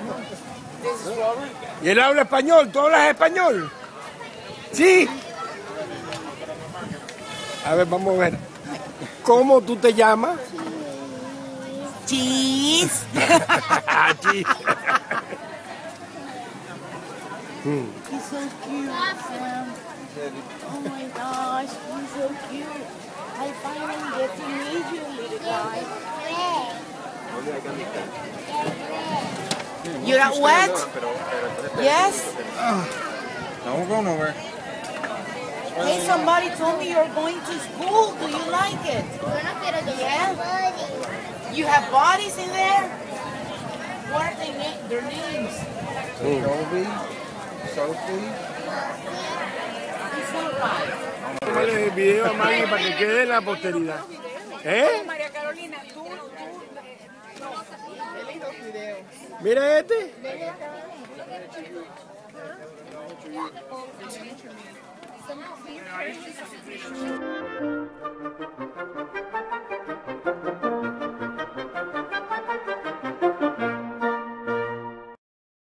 ¿Y él habla español? ¿Tú hablas español? ¿Sí? A ver, vamos a ver. ¿Cómo tú te llamas? Cheese. Cheese. He's so cute, Sam. Oh my gosh, he's so cute. I finally get to meet you, little guy. You're not wet? Yes? Don't go nowhere. Hey, somebody told me you're going to school. Do you like it? Yeah? You have bodies in there? What are their names? Toby, Sophie. It's not right. Tómale el video a Maggie para que quede en la posteridad. ¿Eh? María Carolina, tú. Mira este. No,